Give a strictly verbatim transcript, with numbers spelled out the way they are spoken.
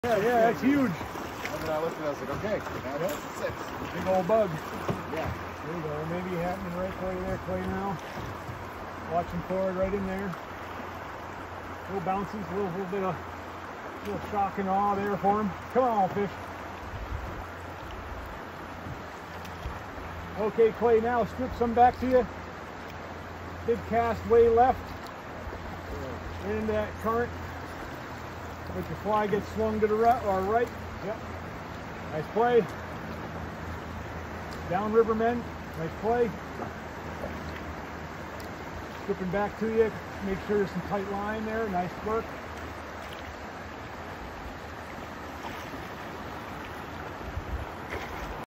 Yeah, yeah, that's huge. And then I looked at it, I was like, okay, now that's six. Big old bug. Yeah. There you go. Maybe happening right Clay there, Clay now. Watching forward right in there. Little bounces, a little, little bit of little shock and awe there for him. Come on, fish. Okay, Clay, now strip some back to you. Big cast way left. Right into that current. Let your fly get swung to the right or right. Yep. Nice play. Downriver men. Nice play. Stripping back to you. Make sure there's some tight line there. Nice work.